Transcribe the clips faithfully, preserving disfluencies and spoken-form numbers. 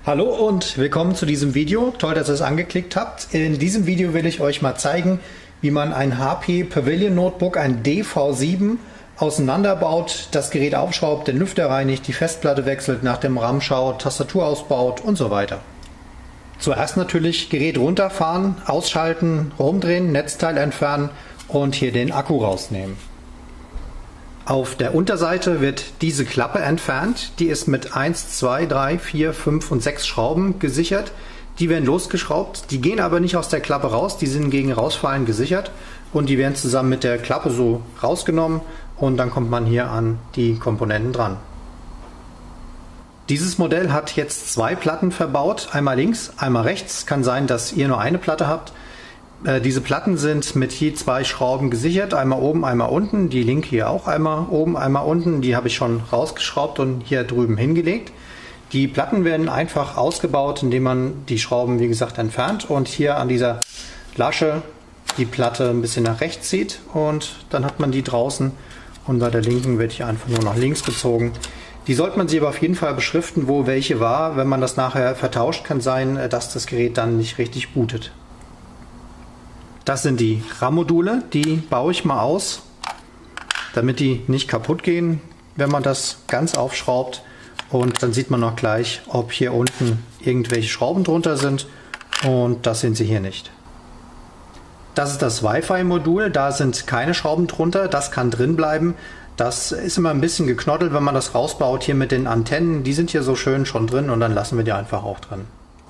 Hallo und willkommen zu diesem Video. Toll, dass ihr es angeklickt habt. In diesem Video will ich euch mal zeigen, wie man ein H P Pavilion Notebook, ein D V sieben, auseinanderbaut, das Gerät aufschraubt, den Lüfter reinigt, die Festplatte wechselt, nach dem RAM schaut, Tastatur ausbaut und so weiter. Zuerst natürlich Gerät runterfahren, ausschalten, rumdrehen, Netzteil entfernen und hier den Akku rausnehmen. Auf der Unterseite wird diese Klappe entfernt. Die ist mit eins, zwei, drei, vier, fünf und sechs Schrauben gesichert. Die werden losgeschraubt. Die gehen aber nicht aus der Klappe raus. Die sind gegen Rausfallen gesichert. Und die werden zusammen mit der Klappe so rausgenommen. Und dann kommt man hier an die Komponenten dran. Dieses Modell hat jetzt zwei Platten verbaut. Einmal links, einmal rechts. Kann sein, dass ihr nur eine Platte habt. Diese Platten sind mit je zwei Schrauben gesichert, einmal oben, einmal unten. Die linke hier auch einmal oben, einmal unten. Die habe ich schon rausgeschraubt und hier drüben hingelegt. Die Platten werden einfach ausgebaut, indem man die Schrauben, wie gesagt, entfernt und hier an dieser Lasche die Platte ein bisschen nach rechts zieht und dann hat man die draußen und bei der linken wird hier einfach nur nach links gezogen. Die sollte man sich aber auf jeden Fall beschriften, wo welche war. Wenn man das nachher vertauscht, kann sein, dass das Gerät dann nicht richtig bootet. Das sind die RAM-Module, die baue ich mal aus, damit die nicht kaputt gehen, wenn man das ganz aufschraubt. Und dann sieht man noch gleich, ob hier unten irgendwelche Schrauben drunter sind und das sind sie hier nicht. Das ist das Wi-Fi-Modul, da sind keine Schrauben drunter, das kann drin bleiben. Das ist immer ein bisschen geknottelt, wenn man das rausbaut hier mit den Antennen. Die sind hier so schön schon drin und dann lassen wir die einfach auch drin.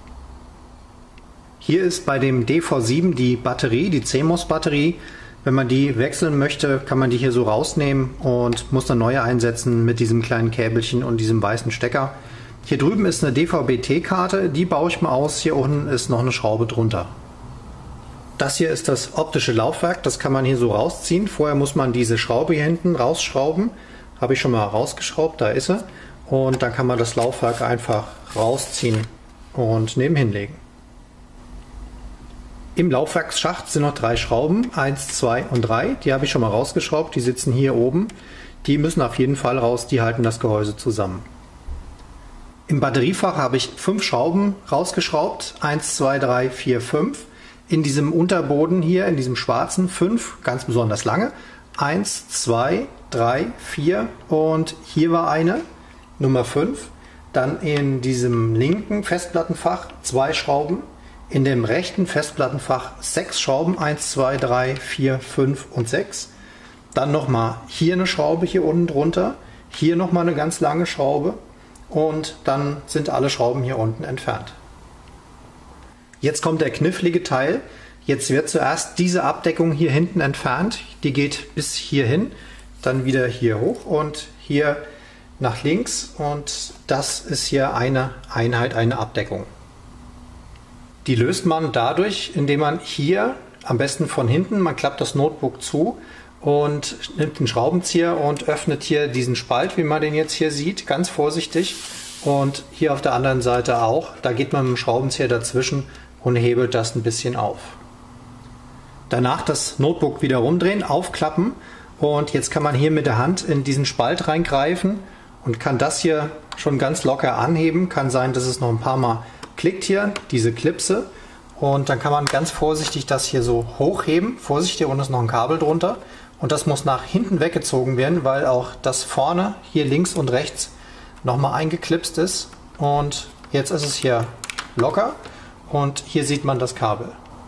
Hier ist bei dem D V sieben die Batterie, die C M O S-Batterie. Wenn man die wechseln möchte, kann man die hier so rausnehmen und muss eine neue einsetzen mit diesem kleinen Käbelchen und diesem weißen Stecker. Hier drüben ist eine D V B T-Karte, die baue ich mal aus. Hier unten ist noch eine Schraube drunter. Das hier ist das optische Laufwerk, das kann man hier so rausziehen. Vorher muss man diese Schraube hier hinten rausschrauben. Habe ich schon mal rausgeschraubt, da ist sie. Und dann kann man das Laufwerk einfach rausziehen und nebenhin legen. Im Laufwerksschacht sind noch drei Schrauben, eins, zwei und drei. Die habe ich schon mal rausgeschraubt, die sitzen hier oben. Die müssen auf jeden Fall raus, die halten das Gehäuse zusammen. Im Batteriefach habe ich fünf Schrauben rausgeschraubt, eins, zwei, drei, vier, fünf. In diesem Unterboden hier, in diesem schwarzen, fünf, ganz besonders lange. eins, zwei, drei, vier und hier war eine, Nummer fünf. Dann in diesem linken Festplattenfach zwei Schrauben. In dem rechten Festplattenfach sechs Schrauben, eins, zwei, drei, vier, fünf und sechs. Dann nochmal hier eine Schraube hier unten drunter, hier nochmal eine ganz lange Schraube und dann sind alle Schrauben hier unten entfernt. Jetzt kommt der knifflige Teil. Jetzt wird zuerst diese Abdeckung hier hinten entfernt. Die geht bis hierhin, dann wieder hier hoch und hier nach links und das ist hier eine Einheit, eine Abdeckung. Die löst man dadurch, indem man hier, am besten von hinten, man klappt das Notebook zu und nimmt den Schraubenzieher und öffnet hier diesen Spalt, wie man den jetzt hier sieht, ganz vorsichtig. Und hier auf der anderen Seite auch, da geht man mit dem Schraubenzieher dazwischen und hebelt das ein bisschen auf. Danach das Notebook wieder rumdrehen, aufklappen und jetzt kann man hier mit der Hand in diesen Spalt reingreifen und kann das hier schon ganz locker anheben. Kann sein, dass es noch ein paar Mal klickt hier, diese Klipse und dann kann man ganz vorsichtig das hier so hochheben. Vorsicht, hier unten ist noch ein Kabel drunter und das muss nach hinten weggezogen werden, weil auch das vorne hier links und rechts nochmal eingeklipst ist und jetzt ist es hier locker und hier sieht man das Kabel.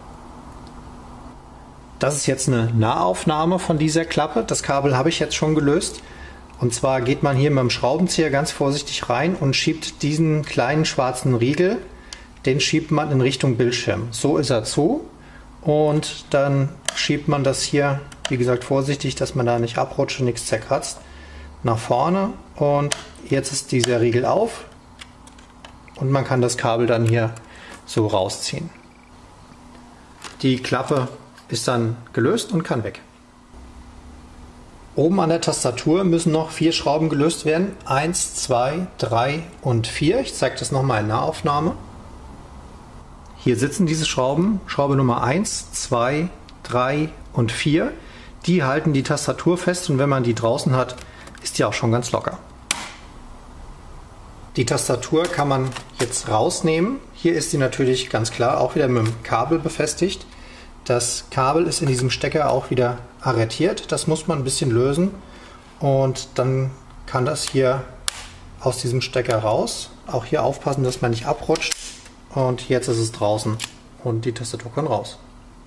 Das ist jetzt eine Nahaufnahme von dieser Klappe. Das Kabel habe ich jetzt schon gelöst. Und zwar geht man hier mit dem Schraubenzieher ganz vorsichtig rein und schiebt diesen kleinen schwarzen Riegel, den schiebt man in Richtung Bildschirm. So ist er zu und dann schiebt man das hier, wie gesagt, vorsichtig, dass man da nicht abrutscht und nichts zerkratzt, nach vorne und jetzt ist dieser Riegel auf und man kann das Kabel dann hier so rausziehen. Die Klappe ist dann gelöst und kann weg. Oben an der Tastatur müssen noch vier Schrauben gelöst werden. eins, zwei, drei und vier. Ich zeige das nochmal in Nahaufnahme. Hier sitzen diese Schrauben. Schraube Nummer eins, zwei, drei und vier. Die halten die Tastatur fest und wenn man die draußen hat, ist die auch schon ganz locker. Die Tastatur kann man jetzt rausnehmen. Hier ist sie natürlich ganz klar auch wieder mit dem Kabel befestigt. Das Kabel ist in diesem Stecker auch wieder arretiert. Das muss man ein bisschen lösen und dann kann das hier aus diesem Stecker raus. Auch hier aufpassen, dass man nicht abrutscht. Und jetzt ist es draußen und die Tastatur kann raus.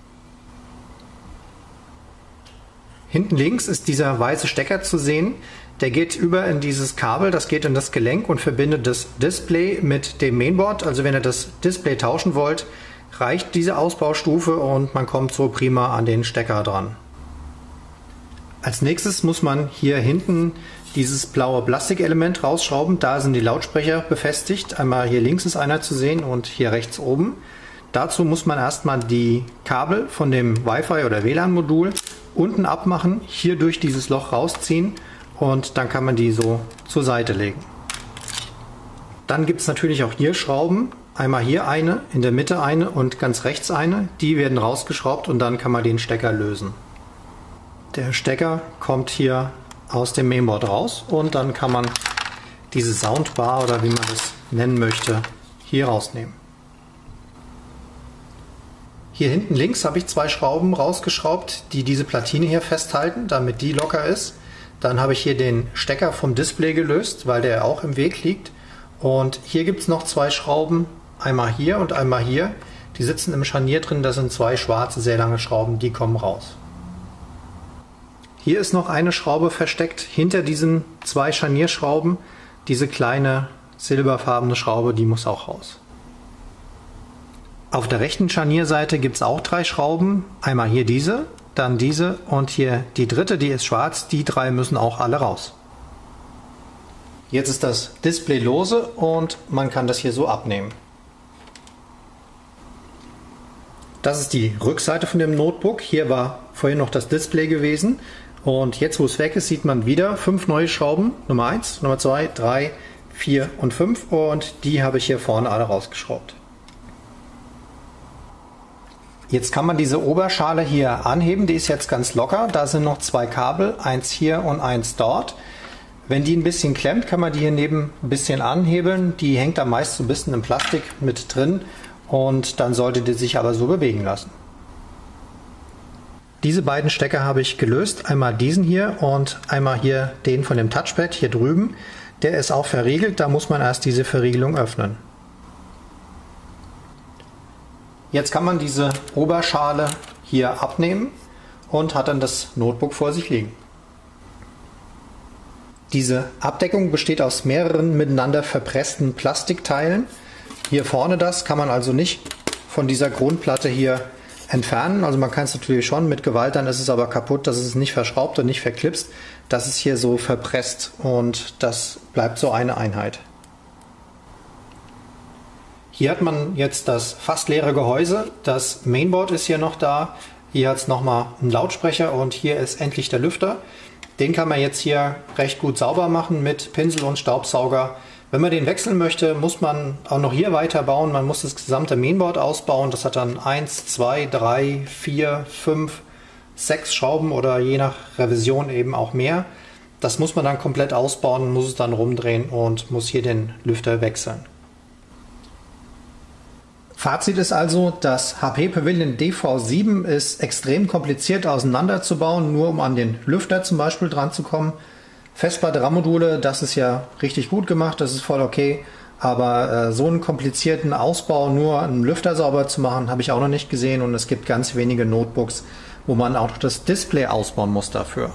Hinten links ist dieser weiße Stecker zu sehen. Der geht über in dieses Kabel, das geht in das Gelenk und verbindet das Display mit dem Mainboard. Also wenn ihr das Display tauschen wollt, reicht diese Ausbaustufe und man kommt so prima an den Stecker dran. Als nächstes muss man hier hinten dieses blaue Plastikelement rausschrauben. Da sind die Lautsprecher befestigt. Einmal hier links ist einer zu sehen und hier rechts oben. Dazu muss man erstmal die Kabel von dem Wi-Fi oder W L A N-Modul unten abmachen, hier durch dieses Loch rausziehen und dann kann man die so zur Seite legen. Dann gibt es natürlich auch hier Schrauben. Einmal hier eine, in der Mitte eine und ganz rechts eine. Die werden rausgeschraubt und dann kann man den Stecker lösen. Der Stecker kommt hier aus dem Mainboard raus und dann kann man diese Soundbar oder wie man das nennen möchte, hier rausnehmen. Hier hinten links habe ich zwei Schrauben rausgeschraubt, die diese Platine hier festhalten, damit die locker ist. Dann habe ich hier den Stecker vom Display gelöst, weil der auch im Weg liegt. Und hier gibt es noch zwei Schrauben, einmal hier und einmal hier. Die sitzen im Scharnier drin, das sind zwei schwarze, sehr lange Schrauben, die kommen raus. Hier ist noch eine Schraube versteckt hinter diesen zwei Scharnierschrauben. Diese kleine silberfarbene Schraube, die muss auch raus. Auf der rechten Scharnierseite gibt es auch drei Schrauben. Einmal hier diese, dann diese und hier die dritte, die ist schwarz. Die drei müssen auch alle raus. Jetzt ist das Display lose und man kann das hier so abnehmen. Das ist die Rückseite von dem Notebook. Hier war vorhin noch das Display gewesen. Und jetzt, wo es weg ist, sieht man wieder fünf neue Schrauben. Nummer eins, Nummer zwei, drei, vier und fünf. Und die habe ich hier vorne alle rausgeschraubt. Jetzt kann man diese Oberschale hier anheben. Die ist jetzt ganz locker. Da sind noch zwei Kabel, eins hier und eins dort. Wenn die ein bisschen klemmt, kann man die hier neben ein bisschen anhebeln. Die hängt da meist so ein bisschen im Plastik mit drin. Und dann sollte die sich aber so bewegen lassen. Diese beiden Stecker habe ich gelöst. Einmal diesen hier und einmal hier den von dem Touchpad hier drüben. Der ist auch verriegelt, da muss man erst diese Verriegelung öffnen. Jetzt kann man diese Oberschale hier abnehmen und hat dann das Notebook vor sich liegen. Diese Abdeckung besteht aus mehreren miteinander verpressten Plastikteilen. Hier vorne das kann man also nicht von dieser Grundplatte hier entfernen. Also man kann es natürlich schon mit Gewalt, dann ist es aber kaputt, das ist nicht verschraubt und nicht verklipst. Das ist hier so verpresst und das bleibt so eine Einheit. Hier hat man jetzt das fast leere Gehäuse. Das Mainboard ist hier noch da. Hier hat es nochmal einen Lautsprecher und hier ist endlich der Lüfter. Den kann man jetzt hier recht gut sauber machen mit Pinsel und Staubsauger. Wenn man den wechseln möchte, muss man auch noch hier weiterbauen. Man muss das gesamte Mainboard ausbauen. Das hat dann eins, zwei, drei, vier, fünf, sechs Schrauben oder je nach Revision eben auch mehr. Das muss man dann komplett ausbauen, muss es dann rumdrehen und muss hier den Lüfter wechseln. Fazit ist also, das H P Pavilion D V sieben ist extrem kompliziert auseinanderzubauen, nur um an den Lüfter zum Beispiel dran zu kommen. Festplatte-RAM-Module, das ist ja richtig gut gemacht, das ist voll okay, aber äh, so einen komplizierten Ausbau, nur einen Lüfter sauber zu machen, habe ich auch noch nicht gesehen und es gibt ganz wenige Notebooks, wo man auch das Display ausbauen muss dafür.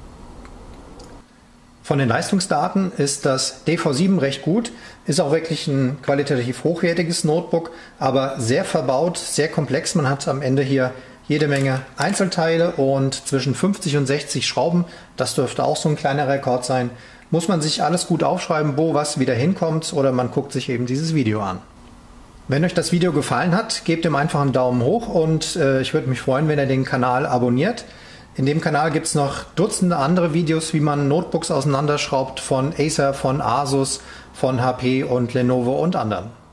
Von den Leistungsdaten ist das D V sieben recht gut, ist auch wirklich ein qualitativ hochwertiges Notebook, aber sehr verbaut, sehr komplex. Man hat am Ende hier jede Menge Einzelteile und zwischen fünfzig und sechzig Schrauben, das dürfte auch so ein kleiner Rekord sein. Muss man sich alles gut aufschreiben, wo was wieder hinkommt oder man guckt sich eben dieses Video an. Wenn euch das Video gefallen hat, gebt ihm einfach einen Daumen hoch und äh, ich würde mich freuen, wenn ihr den Kanal abonniert. In dem Kanal gibt es noch Dutzende andere Videos, wie man Notebooks auseinanderschraubt von Acer, von Asus, von H P und Lenovo und anderen.